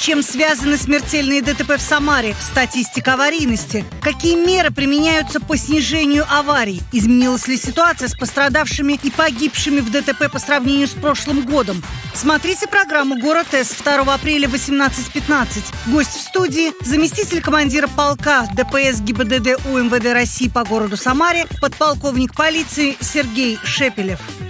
чем связаны смертельные ДТП в Самаре, статистика аварийности, какие меры применяются по снижению аварий, изменилась ли ситуация с пострадавшими и погибшими в ДТП по сравнению с прошлым годом. Смотрите программу «Город С» 2 апреля в 18:15. Гость в студии – заместитель командира полка ДПС ГИБДД УМВД России по городу Самаре, подполковник полиции Сергей Шепелев.